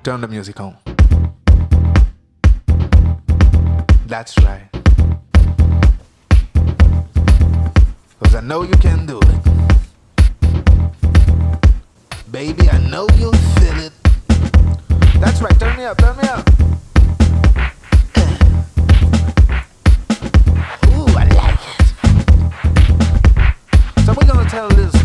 Turn the music on. That's right. 'Cause I know you can do it. Baby, I know you'll feel it. That's right, turn me up, turn me up. Ooh, I like it. So we're gonna tell this